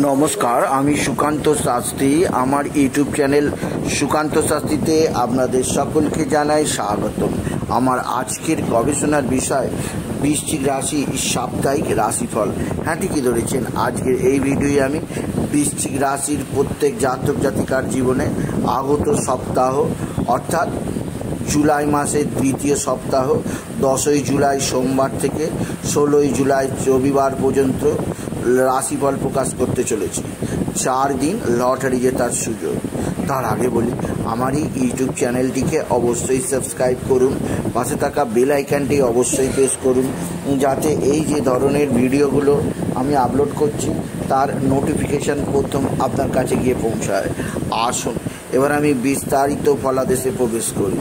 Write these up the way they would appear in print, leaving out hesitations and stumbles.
নমস্কার, আমি সুকান্ত শাস্ত্রী। আমার ইউটিউব চ্যানেল সুকান্ত শাস্ত্রীতে আপনাদের সকলকে জানাই স্বাগতম। আমার আজকের গবেষণার বিষয় বৃশ্চিক রাশি সাপ্তাহিক রাশিফল। হ্যাঁ, ঠিকই ধরেছেন। আজকের এই ভিডিওয়ে আমি বৃশ্চিক রাশির প্রত্যেক জাতক জাতিকার জীবনে আগত সপ্তাহ অর্থাৎ জুলাই মাসের দ্বিতীয় সপ্তাহ 10ই জুলাই সোমবার থেকে 16ই জুলাই রবিবার পর্যন্ত রাশিফল প্রকাশ করতে চলেছি। 4 দিন লটারি জেতার সুযোগ। তার আগে বলি, আমার এই ইউটিউব চ্যানেলটিকে অবশ্যই সাবস্ক্রাইব করুন, পাশে থাকা বেল আইকনটি অবশ্যই প্রেস করুন, যাতে এই যে ধরনের ভিডিওগুলো আমি আপলোড করছি তার নোটিফিকেশান প্রথম আপনার কাছে গিয়ে পৌঁছায়। আসুন এবার আমি বিস্তারিত ফলাদেশে প্রবেশ করি।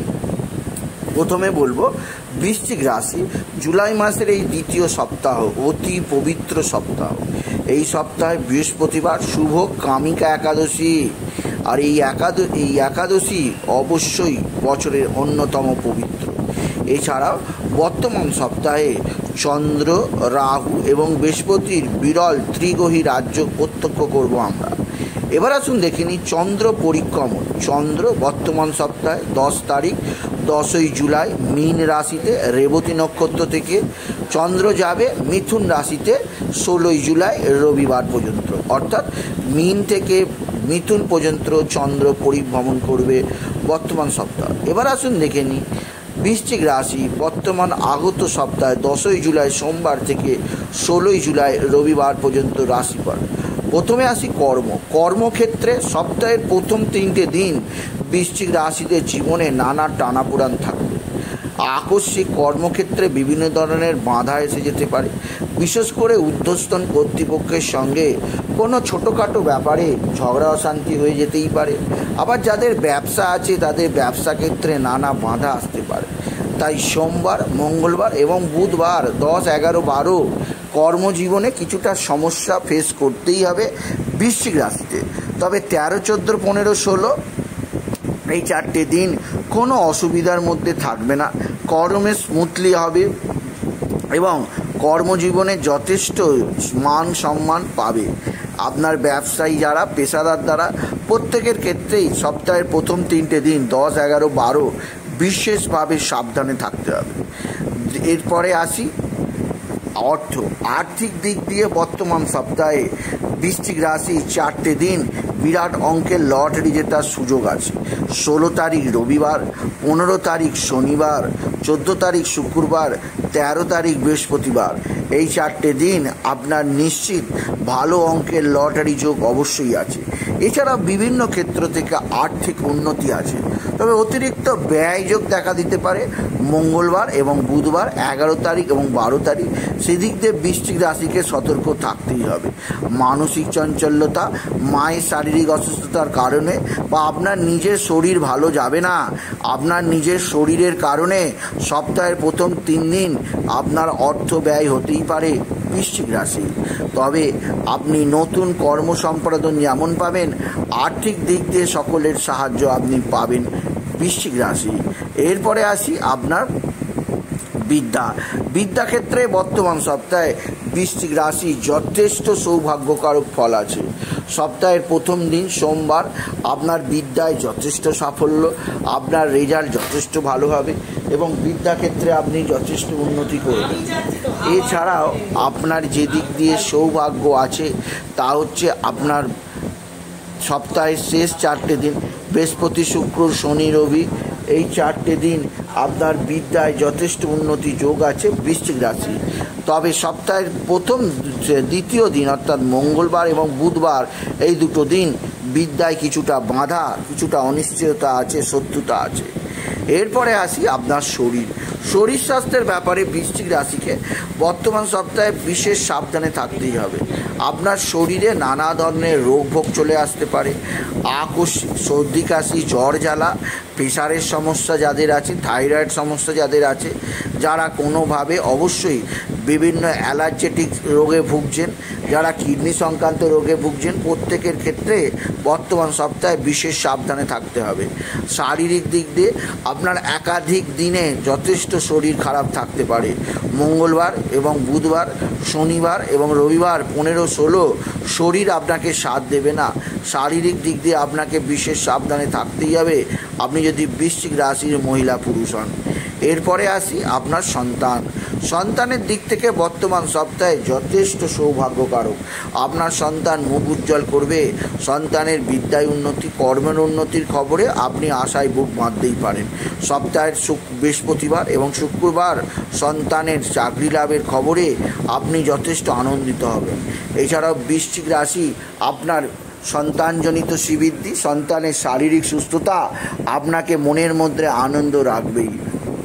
প্রথমে বলবো, বৃশ্চিক রাশি জুলাই মাসের এই দ্বিতীয় সপ্তাহ অতি পবিত্র সপ্তাহ। এই সপ্তাহে বৃহস্পতিবার শুভ কামিকা একাদশী, আর এই একাদশী অবশ্যই বছরের অন্যতম পবিত্র। এছাড়াও বর্তমান সপ্তাহে চন্দ্র, রাহু এবং বৃহস্পতির বিরল ত্রিগ্রহী রাজ্য প্রত্যক্ষ করব আমরা। এবার আসুন দেখে নিই চন্দ্র পরিক্রমণ। চন্দ্র বর্তমান সপ্তাহে 10 তারিখ 10ই জুলাই মীন রাশিতে রেবতী নক্ষত্র থেকে চন্দ্র যাবে মিথুন রাশিতে 16ই জুলাই রবিবার পর্যন্ত, অর্থাৎ মীন থেকে মিথুন পর্যন্ত চন্দ্র পরিভ্রমণ করবে বর্তমান সপ্তাহ। এবার আসুন দেখে নিই বৃশ্চিক রাশি বর্তমান আগত সপ্তাহে 10ই জুলাই সোমবার থেকে 16ই জুলাই রবিবার পর্যন্ত রাশিফল। প্রথমে আসি কর্মক্ষেত্রে সপ্তাহের প্রথম 3টে দিন বৃশ্চিক রাশিদের জীবনে নানা টানাপোড়ান থাকবে। আকস্মিক কর্মক্ষেত্রে বিভিন্ন ধরনের বাধা এসে যেতে পারে, বিশেষ করে ঊর্ধ্বতন কর্তৃপক্ষের সঙ্গে কোনো ছোটোখাটো ব্যাপারে ঝগড়া অশান্তি হয়ে যেতেই পারে। আবার যাদের ব্যবসা আছে তাদের ব্যবসা ক্ষেত্রে নানা বাধা আসতে পারে। তাই সোমবার, মঙ্গলবার এবং বুধবার 10, 11, 12 কর্মজীবনে কিছুটা সমস্যা ফেস করতেই হবে বৃশ্চিক রাশিতে। তবে 13, 14, 15, 16 এই 4টে দিন কোনো অসুবিধার মধ্যে থাকবে না। কর্মে স্মুথলি হবে এবং কর্মজীবনে যথেষ্ট মান সম্মান পাবে। আপনার ব্যবসায়ী যারা পেশাদার দ্বারা প্রত্যেকের ক্ষেত্রেই সপ্তাহের প্রথম 3টে দিন 10, 11, 12 বিশেষভাবে সাবধানে থাকতে হবে। এরপরে আসি আর্থিক দিক দিয়ে বর্তমান সপ্তাহে বৃশ্চিক রাশি 4টে দিন বিরাট অঙ্কের লটারি জেতার সুযোগ আছে। 16 তারিখ রবিবার, 15 তারিখ শনিবার, 14 তারিখ শুক্রবার, 13 তারিখ বৃহস্পতিবার। এই 4টে দিন আপনার নিশ্চিত ভালো অঙ্কের লটারি যোগ অবশ্যই আছে। এছাড়া বিভিন্ন ক্ষেত্র থেকে আর্থিক উন্নতি আছে, তবে অতিরিক্ত ব্যয় যোগ দেখা দিতে পারে মঙ্গলবার এবং বুধবার 11 তারিখ এবং 12 তারিখ। সেদিক দিয়ে বৃশ্চিক রাশিকে সতর্ক থাকতেই হবে। মানসিক চঞ্চলতা, মায়ের শারীরিক অসুস্থতার কারণে বা আপনার নিজের শরীর ভালো যাবে না, আপনার নিজের শরীরের কারণে সপ্তাহের প্রথম 3 দিন আপনার অর্থ ব্যয় হতেই পারে বৃশ্চিক রাশি। তবে আপনি নতুন কর্ম সম্পাদন যেমন পাবেন, আর্থিক দিক দিয়ে সকলের সাহায্য আপনি পাবেন বৃশ্চিক রাশি। এরপরে আসি আপনার বিদ্যাক্ষেত্রে বর্তমান সপ্তাহে বৃশ্চিক রাশি যথেষ্ট সৌভাগ্যকারক ফল আছে। সপ্তাহের প্রথম দিন সোমবার আপনার বিদ্যায় যথেষ্ট সাফল্য, আপনার রেজাল্ট যথেষ্ট ভালো হবে এবং বিদ্যাক্ষেত্রে আপনি যথেষ্ট উন্নতি করবেন। এছাড়াও আপনার যে দিক দিয়ে সৌভাগ্য আছে তা হচ্ছে আপনার সপ্তাহের শেষ 4টে দিন বৃহস্পতি, শুক্র, শনি, রবি এই 4টে দিন আপনার বিদ্যায় যথেষ্ট উন্নতি যোগ আছে বৃশ্চিক রাশি। তবে সপ্তাহের দ্বিতীয় দিন অর্থাৎ মঙ্গলবার এবং বুধবার এই 2টো দিন বিদ্যায় কিছুটা বাধা, কিছুটা অনিশ্চয়তা আছে, শত্রুতা আছে। এরপরে আসি আপনার শরীর স্বাস্থ্যের ব্যাপারে বৃশ্চিক রাশিকে বর্তমান সপ্তাহে বিশেষ সাবধানে থাকতেই হবে। আপনার শরীরে নানা ধরনের রোগ ভোগ চলে আসতে পারে। আকস্মিক সর্দি, কাশি, জ্বর, জ্বালা, প্রেশারের সমস্যা যাদের আছে, থাইরয়েড সমস্যা যাদের আছে, যারা কোনোভাবে অবশ্যই বিভিন্ন অ্যালার্জেটিক রোগে ভুগছেন, যারা কিডনি সংক্রান্ত রোগে ভুগছেন, প্রত্যেকের ক্ষেত্রে বর্তমান সপ্তাহে বিশেষ সাবধানে থাকতে হবে। শারীরিক দিক দিয়ে আপনার একাধিক দিনে যথেষ্ট শরীর খারাপ থাকতে পারে। মঙ্গলবার এবং বুধবার, শনিবার এবং রবিবার 15-16 শরীর আপনাকে সাথ দেবে না। শারীরিক দিক দিয়ে আপনাকে বিশেষ সাবধানে থাকতেই হবে, আপনি যদি বৃশ্চিক রাশির মহিলা পুরুষ হন। এরপরে আসি আপনার সন্তানের দিক থেকে বর্তমান সপ্তাহে যথেষ্ট সৌভাগ্যকারক। আপনার সন্তান মুখ উজ্জ্বল করবে। সন্তানের বিদ্যায় উন্নতি, কর্মের উন্নতির খবরে আপনি আশায় বুক বাঁধতেই পারেন। সপ্তাহের বৃহস্পতিবার এবং শুক্রবার সন্তানের চাকরি লাভের খবরে আপনি যথেষ্ট আনন্দিত হবেন। এছাড়াও বৃশ্চিক রাশি আপনার সন্তানজনিত শ্রীবৃদ্ধি, সন্তানের শারীরিক সুস্থতা আপনাকে মনের মধ্যে আনন্দ রাখবেই।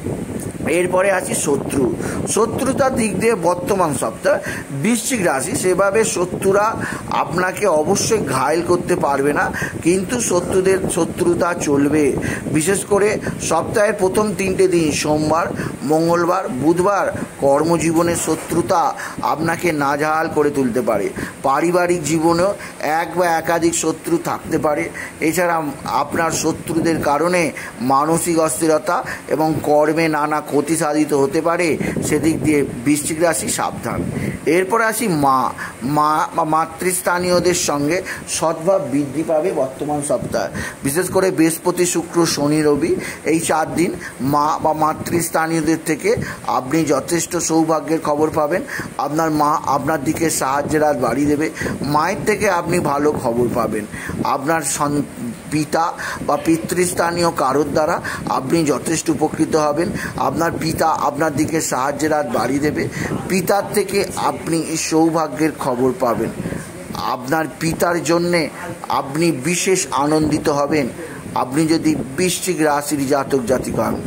এরপরে আসি শত্রুতার দিক দিয়ে বর্তমান সপ্তাহে বৃশ্চিক রাশি সেভাবে শত্রুরা আপনাকে অবশ্যই ঘায়েল করতে পারবে না, কিন্তু শত্রুতা চলবে। বিশেষ করে সপ্তাহের প্রথম 3টে দিন সোমবার, মঙ্গলবার, বুধবার কর্মজীবনের শত্রুতা আপনাকে নাজেহাল করে তুলতে পারে। পারিবারিক জীবনেও এক বা একাধিক শত্রু থাকতে পারে। এছাড়া আপনার শত্রুদের কারণে মানসিক অস্থিরতা এবং কর্মে নানা ক্ষতি সাধিত হতে পারে, সেদিক দিয়ে বৃশ্চিক রাশি সাবধান। এরপর আসি মা বা মাতৃস্থানীয়দের সঙ্গে সদ্ভাব বৃদ্ধি পাবে বর্তমান সপ্তাহে। বিশেষ করে বৃহস্পতি, শুক্র, শনি, রবি এই 4 দিন মা বা মাতৃস্থানীয়দের থেকে আপনি যথেষ্ট সৌভাগ্যের খবর পাবেন। আপনার মা আপনার দিকে সাহায্যের হাত বাড়িয়ে দেবে। মায়ের থেকে আপনি ভালো খবর পাবেন। আপনার পিতা বা পিতৃস্থানীয় কারোর দ্বারা আপনি যথেষ্ট উপকৃত হবেন। আপনার পিতা আপনার দিকে সাহায্যের হাত বাড়িয়ে দেবে। পিতার থেকে আপনি সৌভাগ্যের খবর পাবেন। আপনার পিতার জন্যে আপনি বিশেষ আনন্দিত হবেন, আপনি যদি বৃশ্চিক রাশির জাতক জাতিকা হন।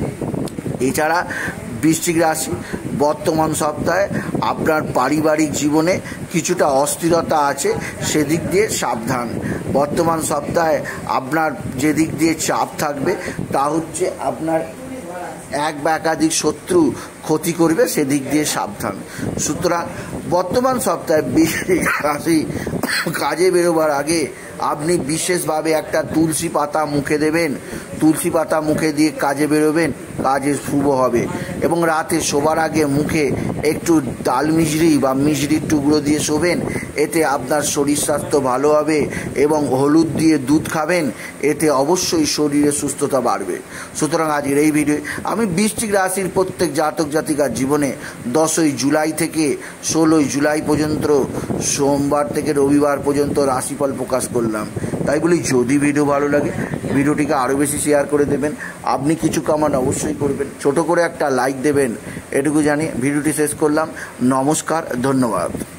এছাড়া বৃশ্চিক রাশি বর্তমান সপ্তাহে আপনার পারিবারিক জীবনে কিছুটা অস্থিরতা আছে, সেদিক দিয়ে সাবধান। বর্তমান সপ্তাহে আপনার যেদিক দিয়ে চাপ থাকবে তা হচ্ছে আপনার এক বা একাধিক শত্রু ক্ষতি করবে, সেদিক দিয়ে সাবধান। সুতরাং বর্তমান সপ্তাহে বৃশ্চিক রাশি কাজে বেরোবার আগে আপনি বিশেষভাবে একটা তুলসী পাতা মুখে দেবেন। তুলসী পাতা মুখে দিয়ে কাজে বেরোবেন, কাজে শুভ হবে। এবং রাতে শোবার আগে মুখে একটু ডাল মিশরি বা মিশরির টুকরো দিয়ে শোবেন, এতে আপনার শরীর স্বাস্থ্য ভালো হবে। এবং হলুদ দিয়ে দুধ খাবেন, এতে অবশ্যই শরীরে সুস্থতা বাড়বে। সুতরাং আজকের এই ভিডিও আমি বৃশ্চিক রাশির প্রত্যেক জাতক জাতিকার জীবনে 10ই জুলাই থেকে 16ই জুলাই পর্যন্ত, সোমবার থেকে রবিবার পর্যন্ত রাশিফল প্রকাশ করলাম। তাই বলি, যদি ভিডিও ভালো লাগে ভিডিওটিকে আরও বেশি শেয়ার করে দেবেন। আপনি কিছু কমেন্ট অবশ্যই করবেন, ছোট করে একটা লাইক দেবেন, এটুকু জানি ভিডিওটি শেষ করলাম। নমস্কার, ধন্যবাদ।